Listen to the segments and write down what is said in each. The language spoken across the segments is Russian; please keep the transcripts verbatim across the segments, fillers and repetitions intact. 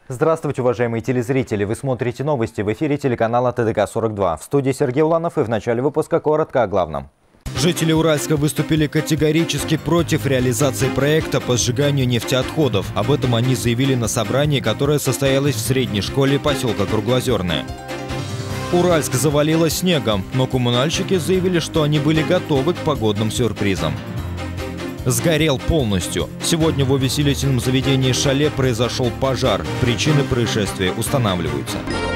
Здравствуйте, уважаемые телезрители! Вы смотрите новости в эфире телеканала Т Д К сорок два. В студии Сергей Уланов, и в начале выпуска коротко о главном. Жители Уральска выступили категорически против реализации проекта по сжиганию нефтеотходов. Об этом они заявили на собрании, которое состоялось в средней школе поселка Круглоозерное. Уральск завалило снегом, но коммунальщики заявили, что они были готовы к погодным сюрпризам. Сгорел полностью. Сегодня в увеселительном заведении «Шале» произошел пожар. Причины происшествия устанавливаются.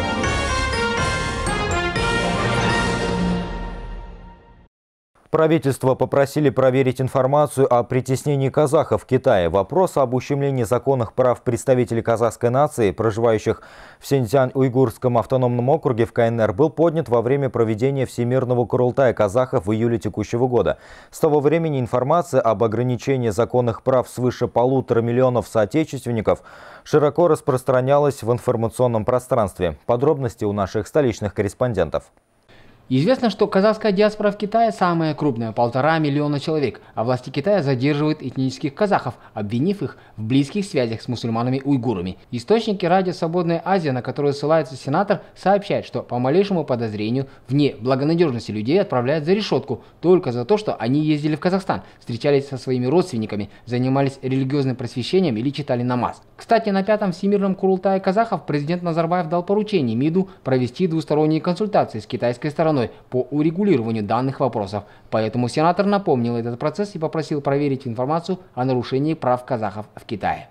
Правительство попросили проверить информацию о притеснении казахов в Китае. Вопрос об ущемлении законных прав представителей казахской нации, проживающих в Синьцзянь-Уйгурском автономном округе в К Н Р, был поднят во время проведения Всемирного Курултая казахов в июле текущего года. С того времени информация об ограничении законных прав свыше полутора миллионов соотечественников широко распространялась в информационном пространстве. Подробности у наших столичных корреспондентов. Известно, что казахская диаспора в Китае самая крупная – полтора миллиона человек, а власти Китая задерживают этнических казахов, обвинив их в близких связях с мусульманами-уйгурами. Источники радио «Свободная Азия», на которые ссылается сенатор, сообщают, что по малейшему подозрению вне благонадежности людей отправляют за решетку только за то, что они ездили в Казахстан, встречались со своими родственниками, занимались религиозным просвещением или читали намаз. Кстати, на пятом Всемирном Курултае казахов президент Назарбаев дал поручение МИДу провести двусторонние консультации с китайской стороной по урегулированию данных вопросов. Поэтому сенатор напомнил этот процесс и попросил проверить информацию о нарушении прав казахов в Китае.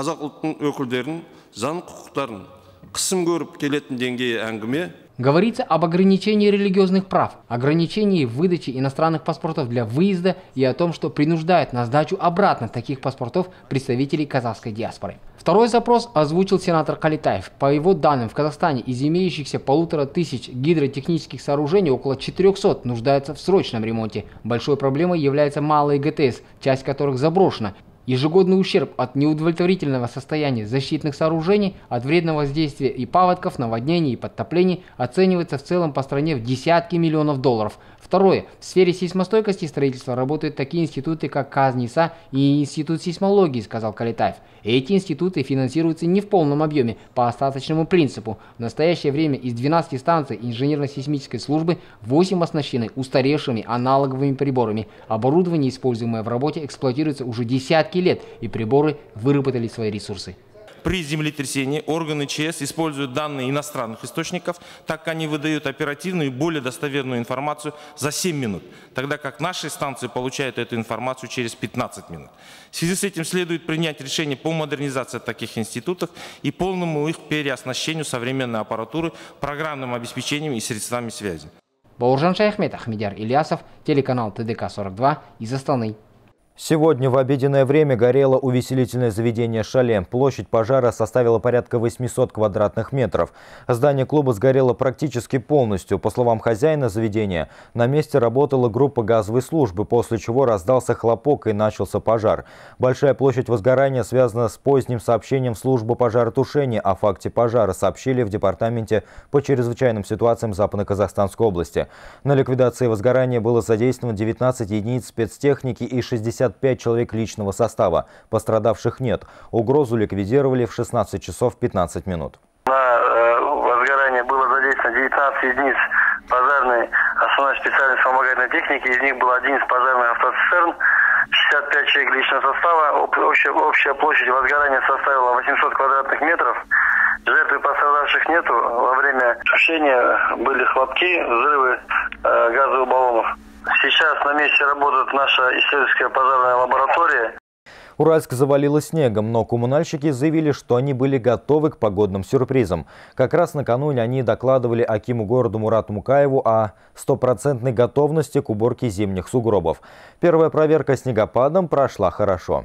Говорится об ограничении религиозных прав, ограничении выдачи иностранных паспортов для выезда и о том, что принуждают на сдачу обратно таких паспортов представителей казахской диаспоры. Второй запрос озвучил сенатор Калетаев. По его данным, в Казахстане из имеющихся полутора тысяч гидротехнических сооружений около четырёхсот нуждаются в срочном ремонте. Большой проблемой являются малые Г Т С, часть которых заброшена. Ежегодный ущерб от неудовлетворительного состояния защитных сооружений, от вредного воздействия и паводков, наводнений и подтоплений оценивается в целом по стране в десятки миллионов долларов. Второе. В сфере сейсмостойкости строительства работают такие институты, как КАЗНИСА и Институт сейсмологии, сказал Калетаев. Эти институты финансируются не в полном объеме, по остаточному принципу. В настоящее время из двенадцати станций инженерно-сейсмической службы восемь оснащены устаревшими аналоговыми приборами. Оборудование, используемое в работе, эксплуатируется уже десятки лет, и приборы выработали свои ресурсы. При землетрясении органы Ч С используют данные иностранных источников, так как они выдают оперативную и более достоверную информацию за семь минут, тогда как наши станции получают эту информацию через пятнадцать минут. В связи с этим следует принять решение по модернизации таких институтов и полному их переоснащению современной аппаратуры, программным обеспечением и средствами связи. Бауыржан Шаяхмет, Ахмедияр Ильясов, телеканал Т Д К сорок два из Астаны. Сегодня в обеденное время горело увеселительное заведение «Шале». Площадь пожара составила порядка восьмисот квадратных метров. Здание клуба сгорело практически полностью. По словам хозяина заведения, на месте работала группа газовой службы, после чего раздался хлопок и начался пожар. Большая площадь возгорания связана с поздним сообщением в службу пожаротушения. О факте пожара сообщили в департаменте по чрезвычайным ситуациям Западно-Казахстанской области. На ликвидации возгорания было задействовано девятнадцать единиц спецтехники и шестьдесят пять человек личного состава. Пострадавших нет. Угрозу ликвидировали в шестнадцать часов пятнадцать минут. На э, возгорание было задействовано девятнадцать единиц пожарной основной специальной вспомогательной техники. Из них был один пожарный автоцистерн, шестьдесят пять человек личного состава. Общая, общая площадь возгорания составила восемьсот квадратных метров. Жертв и пострадавших нету. Во время тушения были хлопки, взрывы э, газовых баллонов. Сейчас на месте работает наша исследовательская пожарная лаборатория. Уральск завалило снегом, но коммунальщики заявили, что они были готовы к погодным сюрпризам. Как раз накануне они докладывали акиму города Мурату Мукаеву о стопроцентной готовности к уборке зимних сугробов. Первая проверка снегопадом прошла хорошо.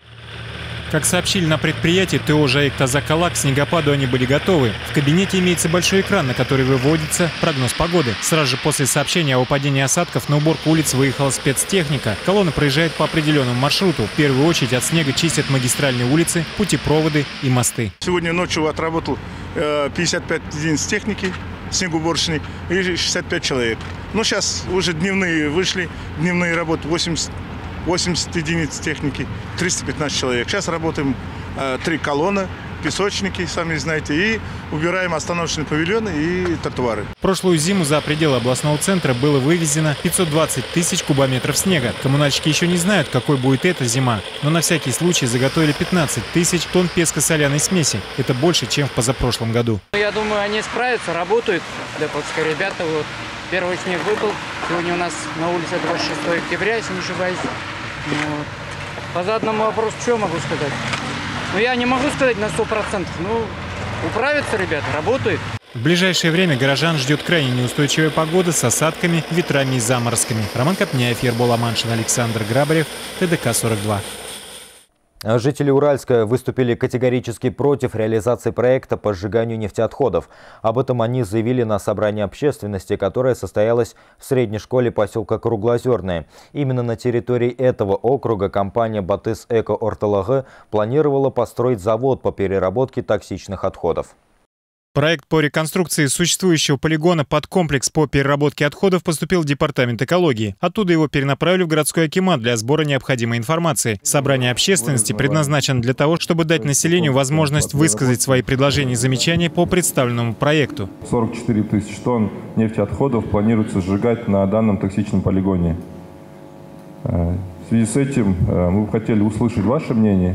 Как сообщили на предприятии Т О «ЖАЭК Тазакала», к снегопаду они были готовы. В кабинете имеется большой экран, на который выводится прогноз погоды. Сразу же после сообщения о выпадении осадков на уборку улиц выехала спецтехника. Колонна проезжает по определенному маршруту. В первую очередь от снега чистят магистральные улицы, путепроводы и мосты. Сегодня ночью отработал пятьдесят пять единиц техники снегоуборочной и шестьдесят пять человек. Но сейчас уже дневные вышли, дневные работы восемьдесят. восемьдесят единиц техники, триста пятнадцать человек. Сейчас работаем э, три колонны, песочники, сами знаете, и убираем остановочные павильоны и тротуары. Прошлую зиму за пределы областного центра было вывезено пятьсот двадцать тысяч кубометров снега. Коммунальщики еще не знают, какой будет эта зима, но на всякий случай заготовили пятнадцать тысяч тонн песко-соляной смеси. Это больше, чем в позапрошлом году. Я думаю, они справятся, работают. Депотские ребята, вот первый снег выпал. Сегодня у нас на улице двадцать шестое октября, если не ошибаюсь. Вот. По заданному вопросу, что могу сказать? Ну, я не могу сказать на сто процентов. Ну, управятся ребята, работают. В ближайшее время горожан ждет крайне неустойчивая погода с осадками, ветрами и заморозками. Роман Копняев, Ербол Аманшин, Александр Грабарев, Т Д К сорок два. Жители Уральска выступили категорически против реализации проекта по сжиганию нефтеотходов. Об этом они заявили на собрании общественности, которое состоялось в средней школе поселка Круглоозерное. Именно на территории этого округа компания «Батыс Эко Орталагы» планировала построить завод по переработке токсичных отходов. Проект по реконструкции существующего полигона под комплекс по переработке отходов поступил в Департамент экологии. Оттуда его перенаправили в городской акимат для сбора необходимой информации. Собрание общественности предназначено для того, чтобы дать населению возможность высказать свои предложения и замечания по представленному проекту. сорок четыре тысячи тонн нефтеотходов планируется сжигать на данном токсичном полигоне. В связи с этим мы бы хотели услышать ваше мнение.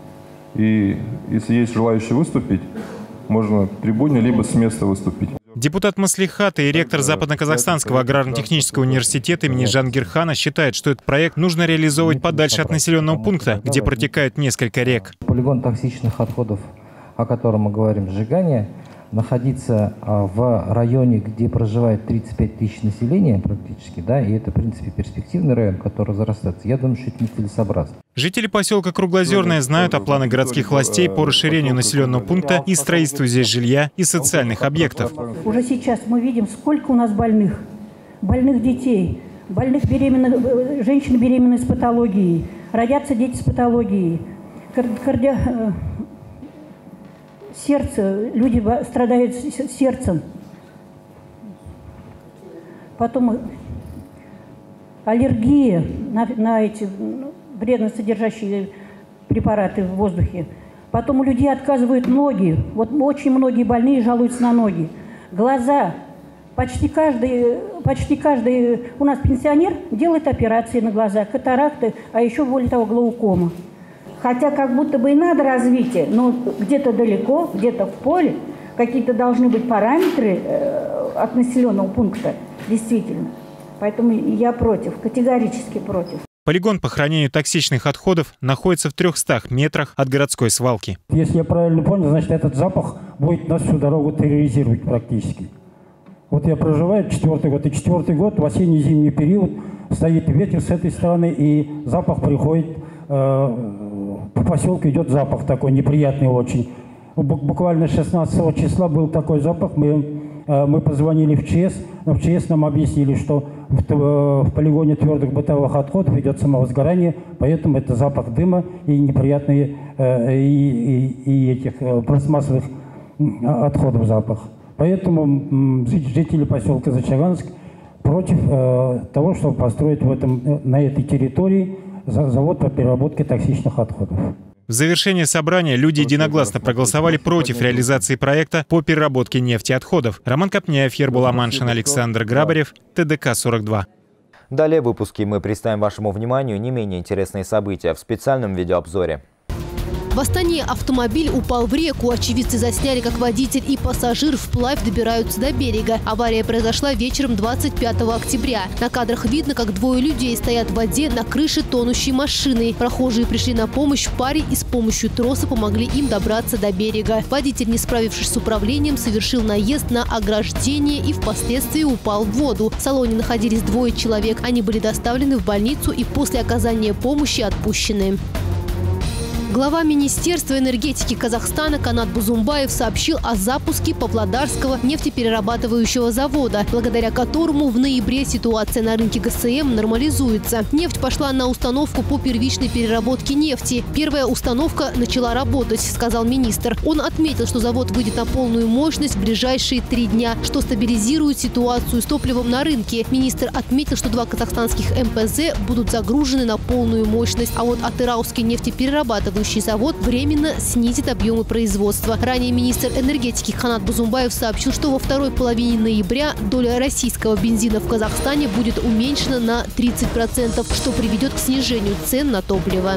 И если есть желающие выступить, можно на трибуне, либо с места выступить. Депутат Маслихата и ректор Западно-Казахстанского аграрно-технического университета имени Жангирхана считает, что этот проект нужно реализовывать подальше от населенного пункта, где протекают несколько рек. Полигон токсичных отходов, о котором мы говорим, сжигание, находиться в районе, где проживает тридцать пять тысяч населения практически, да, и это, в принципе, перспективный район, который разрастается. Я думаю, что это нецелесообразно. Жители поселка Круглоозерное знают о планах городских властей по расширению населенного пункта и строительству здесь жилья и социальных объектов. Уже сейчас мы видим, сколько у нас больных, больных детей, больных беременных, женщин беременных с патологией, родятся дети с патологией, карди... сердце, люди страдают сердцем. Потом аллергия на, на эти вредно содержащие препараты в воздухе. Потом у людей отказывают ноги. Вот очень многие больные жалуются на ноги. Глаза. Почти каждый, почти каждый у нас пенсионер делает операции на глазах, катаракты, а еще более того глаукома. Хотя как будто бы и надо развитие, но где-то далеко, где-то в поле какие-то должны быть параметры э, от населенного пункта, действительно. Поэтому я против, категорически против. Полигон по хранению токсичных отходов находится в трехстах метрах от городской свалки. Если я правильно понял, значит, этот запах будет нас всю дорогу терроризировать практически. Вот я проживаю четвертый год, и четвертый год в осенне-зимний период стоит ветер с этой стороны, и запах приходит, э, по поселку идет запах такой неприятный очень. Буквально шестнадцатого числа был такой запах, мы, э, мы позвонили в ЧС, но в ЧС нам объяснили, что в, в полигоне твердых бытовых отходов идет самовозгорание, поэтому это запах дыма и неприятные э, и, и, и этих э, пластмассовых отходов запах. Поэтому жители поселка Зачаганск против э, того, чтобы построить в этом, на этой территории завод по переработке токсичных отходов. В завершение собрания люди единогласно проголосовали против реализации проекта по переработке нефтеотходов. Роман Копняев, Ербол Аманшин, Александр Грабарев, Т Д К сорок два. Далее в выпуске мы представим вашему вниманию не менее интересные события в специальном видеообзоре. В Астане автомобиль упал в реку. Очевидцы засняли, как водитель и пассажир вплавь добираются до берега. Авария произошла вечером двадцать пятого октября. На кадрах видно, как двое людей стоят в воде на крыше тонущей машины. Прохожие пришли на помощь паре и с помощью троса помогли им добраться до берега. Водитель, не справившись с управлением, совершил наезд на ограждение и впоследствии упал в воду. В салоне находились двое человек. Они были доставлены в больницу и после оказания помощи отпущены. Глава Министерства энергетики Казахстана Канат Бузумбаев сообщил о запуске Павлодарского нефтеперерабатывающего завода, благодаря которому в ноябре ситуация на рынке Г С М нормализуется. Нефть пошла на установку по первичной переработке нефти. Первая установка начала работать, сказал министр. Он отметил, что завод выйдет на полную мощность в ближайшие три дня, что стабилизирует ситуацию с топливом на рынке. Министр отметил, что два казахстанских М П З будут загружены на полную мощность, а вот Атырауский нефтеперерабатывающий Будущий завод временно снизит объемы производства. Ранее министр энергетики Ханат Бузумбаев сообщил, что во второй половине ноября доля российского бензина в Казахстане будет уменьшена на тридцать процентов, что приведет к снижению цен на топливо.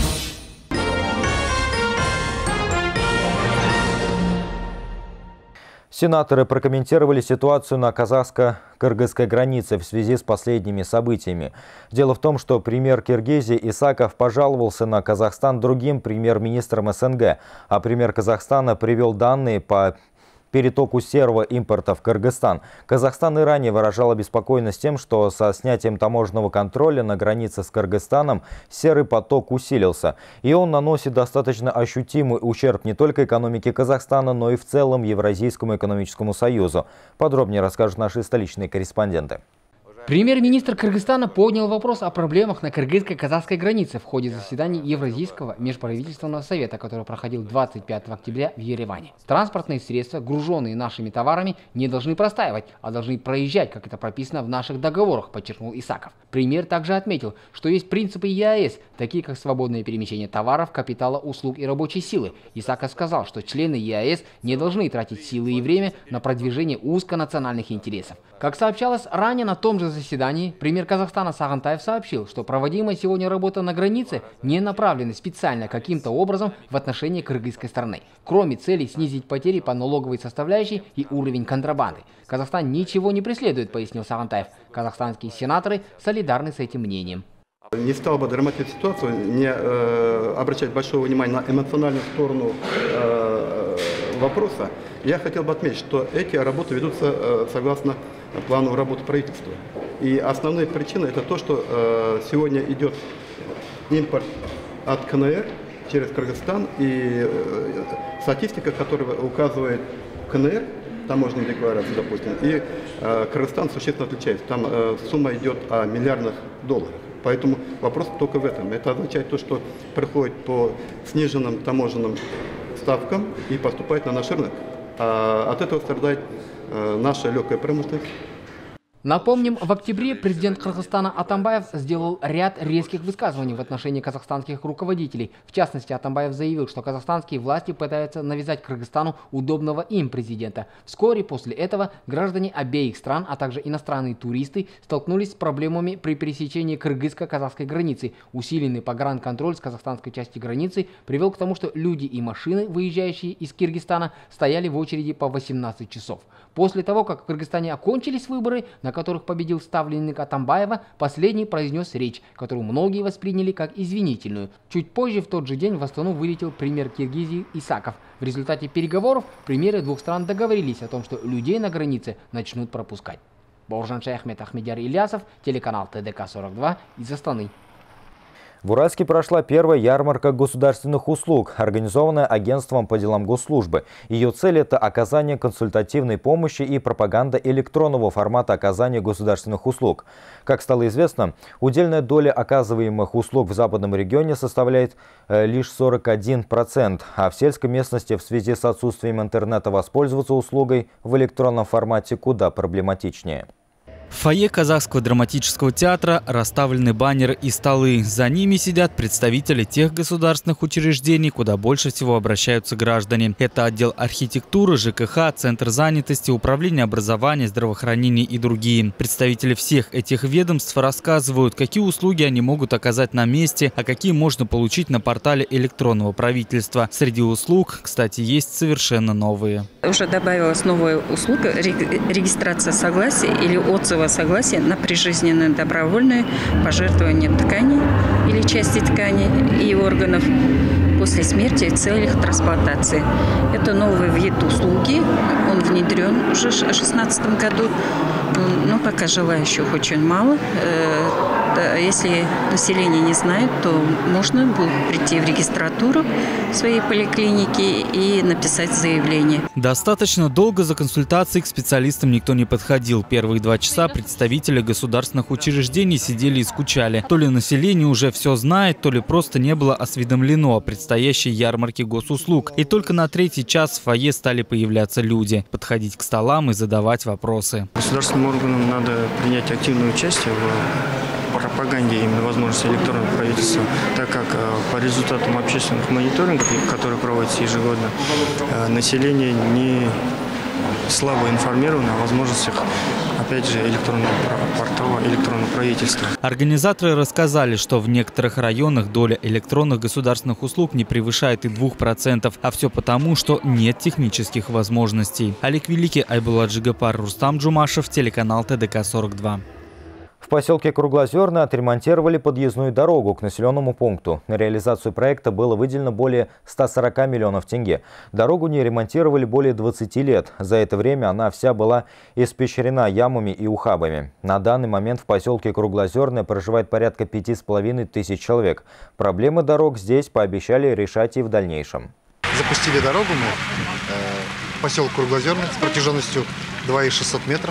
Сенаторы прокомментировали ситуацию на казахско-кыргызской границе в связи с последними событиями. Дело в том, что премьер Киргизии Исаков пожаловался на Казахстан другим премьер-министром СНГ, а премьер Казахстана привел данные по перетоку серого импорта в Кыргызстан. Казахстан и ранее выражал обеспокоенность тем, что со снятием таможенного контроля на границе с Кыргызстаном серый поток усилился. И он наносит достаточно ощутимый ущерб не только экономике Казахстана, но и в целом Евразийскому экономическому союзу. Подробнее расскажут наши столичные корреспонденты. Премьер-министр Кыргызстана поднял вопрос о проблемах на кыргызско-казахской границе в ходе заседания Евразийского межправительственного совета, который проходил двадцать пятого октября в Ереване. Транспортные средства, груженные нашими товарами, не должны простаивать, а должны проезжать, как это прописано в наших договорах, подчеркнул Исаков. Премьер также отметил, что есть принципы ЕАЭС, такие как свободное перемещение товаров, капитала, услуг и рабочей силы. Исаков сказал, что члены ЕАЭС не должны тратить силы и время на продвижение узконациональных интересов. Как сообщалось ранее, на том же заседании премьер Казахстана Сагынтаев сообщил, что проводимая сегодня работа на границе не направлена специально каким-то образом в отношении кыргызской стороны, кроме цели снизить потери по налоговой составляющей и уровень контрабанды. Казахстан ничего не преследует, пояснил Сагынтаев. Казахстанские сенаторы солидарны с этим мнением. Не стал бы драматизировать ситуацию, не э, обращать большого внимания на эмоциональную сторону э, вопроса. Я хотел бы отметить, что эти работы ведутся э, согласно плану работы правительства. И основная причина это то, что э, сегодня идет импорт от КНР через Кыргызстан. И э, статистика, которая указывает КНР, таможенные декларации, допустим, и э, Кыргызстан существенно отличается. Там э, сумма идет о миллиардных долларах. Поэтому вопрос только в этом. Это означает то, что приходит по сниженным таможенным ставкам и поступает на наш рынок. А от этого страдает э, наша легкая промышленность. Напомним, в октябре президент Кыргызстана Атамбаев сделал ряд резких высказываний в отношении казахстанских руководителей. В частности, Атамбаев заявил, что казахстанские власти пытаются навязать Кыргызстану удобного им президента. Вскоре после этого граждане обеих стран, а также иностранные туристы столкнулись с проблемами при пересечении кыргызско-казахской границы. Усиленный погранконтроль с казахстанской части границы привел к тому, что люди и машины, выезжающие из Киргизстана, стояли в очереди по восемнадцать часов. После того, как в Кыргызстане окончились выборы, на которых победил ставленник Атамбаева, последний произнес речь, которую многие восприняли как извинительную. Чуть позже, в тот же день, в Астану вылетел премьер Киргизии Исаков. В результате переговоров премьеры двух стран договорились о том, что людей на границе начнут пропускать. Бауыржан Шаяхмет, Ахмедияр Ильясов, телеканал Т Д К сорок два из Астаны. В Уральске прошла первая ярмарка государственных услуг, организованная агентством по делам госслужбы. Ее цель – это оказание консультативной помощи и пропаганда электронного формата оказания государственных услуг. Как стало известно, удельная доля оказываемых услуг в западном регионе составляет э, лишь сорок один процент, а в сельской местности в связи с отсутствием интернета воспользоваться услугой в электронном формате куда проблематичнее. В фойе Казахского драматического театра расставлены баннеры и столы. За ними сидят представители тех государственных учреждений, куда больше всего обращаются граждане. Это отдел архитектуры, Ж К Х, Центр занятости, Управление образования, здравоохранения и другие. Представители всех этих ведомств рассказывают, какие услуги они могут оказать на месте, а какие можно получить на портале электронного правительства. Среди услуг, кстати, есть совершенно новые. Уже добавилась новая услуга – регистрация согласия или отзыва согласия на прижизненное добровольное пожертвование тканей или части тканей и органов после смерти в целях трансплантации. Это новый вид услуги, он внедрен уже в две тысячи шестнадцатом году, но пока желающих очень мало. Если население не знает, то можно будет прийти в регистратуру своей поликлиники и написать заявление. Достаточно долго за консультацией к специалистам никто не подходил. Первые два часа представители государственных учреждений сидели и скучали. То ли население уже все знает, то ли просто не было осведомлено о предстоящей ярмарке госуслуг. И только на третий час в фойе стали появляться люди, подходить к столам и задавать вопросы. Государственным органам надо принять активное участие в пропаганде пропаганде именно возможности электронного правительства, так как по результатам общественных мониторингов, которые проводятся ежегодно, население не слабо информировано о возможностях, опять же, электронного портала, электронного правительства. Организаторы рассказали, что в некоторых районах доля электронных государственных услуг не превышает и двух процентов, а все потому, что нет технических возможностей. Олег Великий, Айбулат Жигапар, Рустам Джумашев, телеканал Т Д К сорок два. В поселке Круглозерное отремонтировали подъездную дорогу к населенному пункту. На реализацию проекта было выделено более ста сорока миллионов тенге. Дорогу не ремонтировали более двадцати лет. За это время она вся была испещрена ямами и ухабами. На данный момент в поселке Круглозерное проживает порядка пяти с половиной тысяч человек. Проблемы дорог здесь пообещали решать и в дальнейшем. Запустили дорогу мы э, в поселок Круглозерное с протяженностью два тысячи шестьсот метров.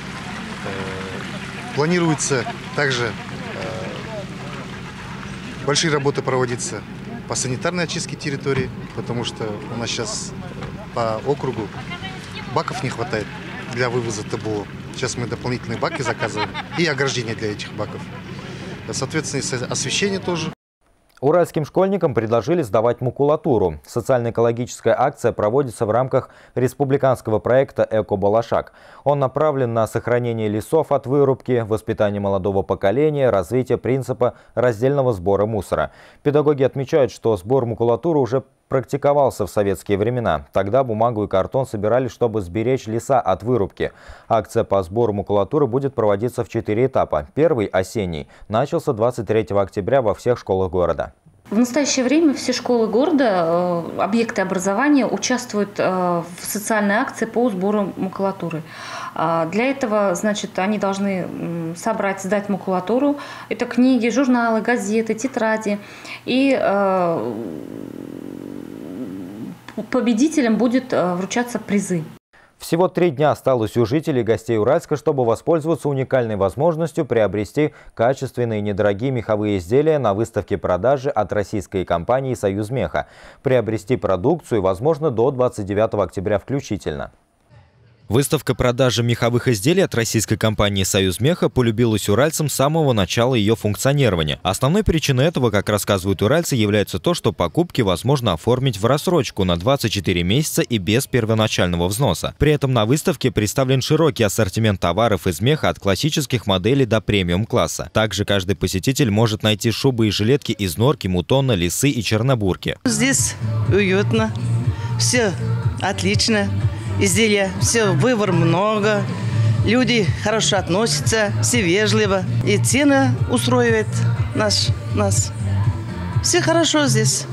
Планируется также э, большие работы проводиться по санитарной очистке территории, потому что у нас сейчас по округу баков не хватает для вывоза Т Б О. Сейчас мы дополнительные баки заказываем и ограждения для этих баков. Соответственно, и освещение тоже. Уральским школьникам предложили сдавать макулатуру. Социально-экологическая акция проводится в рамках республиканского проекта «Эко-Балашак». Он направлен на сохранение лесов от вырубки, воспитание молодого поколения, развитие принципа раздельного сбора мусора. Педагоги отмечают, что сбор макулатуры уже практиковался в советские времена. Тогда бумагу и картон собирали, чтобы сберечь леса от вырубки. Акция по сбору макулатуры будет проводиться в четыре этапа. Первый, осенний, начался двадцать третьего октября во всех школах города. В настоящее время все школы города, объекты образования участвуют в социальной акции по сбору макулатуры. Для этого, значит, они должны собрать, сдать макулатуру. Это книги, журналы, газеты, тетради. И победителям будет вручаться призы. Всего три дня осталось у жителей и гостей Уральска, чтобы воспользоваться уникальной возможностью приобрести качественные недорогие меховые изделия на выставке продажи от российской компании «Союзмеха». Приобрести продукцию возможно до двадцать девятого октября включительно. Выставка продажи меховых изделий от российской компании «Союзмеха» полюбилась уральцам с самого начала ее функционирования. Основной причиной этого, как рассказывают уральцы, является то, что покупки возможно оформить в рассрочку на двадцать четыре месяца и без первоначального взноса. При этом на выставке представлен широкий ассортимент товаров из меха от классических моделей до премиум-класса. Также каждый посетитель может найти шубы и жилетки из норки, мутона, лисы и чернобурки. Здесь уютно, все отлично. Изделия, все, выбор много, люди хорошо относятся, все вежливо. И цены устроивает наш, нас. Все хорошо здесь.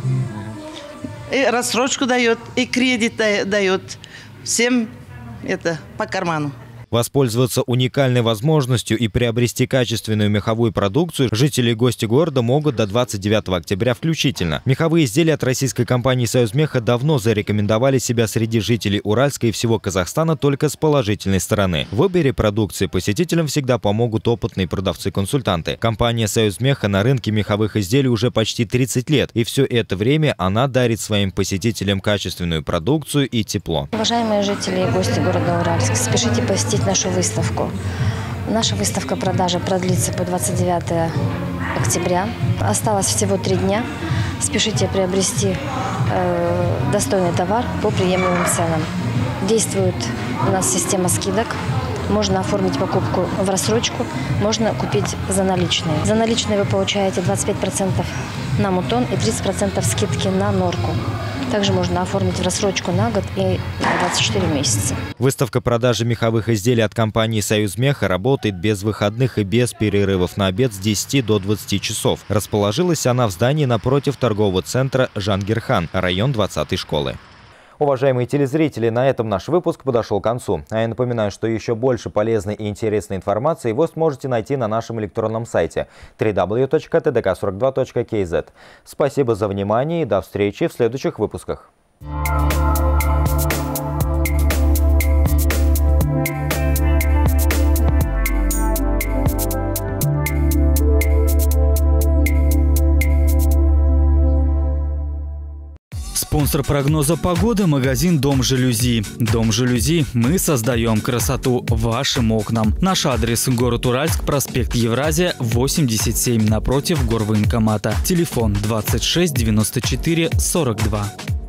И рассрочку дает, и кредит дает. Всем это по карману. Воспользоваться уникальной возможностью и приобрести качественную меховую продукцию жители и гости города могут до двадцать девятого октября включительно. Меховые изделия от российской компании «Союзмеха» давно зарекомендовали себя среди жителей Уральска и всего Казахстана только с положительной стороны. В выборе продукции посетителям всегда помогут опытные продавцы-консультанты. Компания «Союзмеха» на рынке меховых изделий уже почти тридцать лет, и все это время она дарит своим посетителям качественную продукцию и тепло. Уважаемые жители и гости города Уральска, спешите посетить нашу выставку. Наша выставка продажи продлится по двадцать девятого октября. Осталось всего три дня. Спешите приобрести э, достойный товар по приемлемым ценам. Действует у нас система скидок. Можно оформить покупку в рассрочку, можно купить за наличные. За наличные вы получаете двадцать пять процентов на мутон и тридцать процентов скидки на норку. Также можно оформить в рассрочку на год и на двадцать четыре месяца. Выставка продажи меховых изделий от компании «Союзмеха» работает без выходных и без перерывов на обед с десяти до двадцати часов. Расположилась она в здании напротив торгового центра «Жангирхан», район двадцатой школы. Уважаемые телезрители, на этом наш выпуск подошел к концу. А я напоминаю, что еще больше полезной и интересной информации вы сможете найти на нашем электронном сайте дабл ю дабл ю дабл ю точка тэ дэ ка сорок два точка кей зет. Спасибо за внимание и до встречи в следующих выпусках. Спонсор Спонсор прогноза погоды – магазин «Дом жалюзи». «Дом жалюзи» – мы создаем красоту вашим окнам. Наш адрес – город Уральск, проспект Евразия, восемьдесят семь, напротив горвоенкомата. Телефон двадцать шесть девяносто четыре сорок два.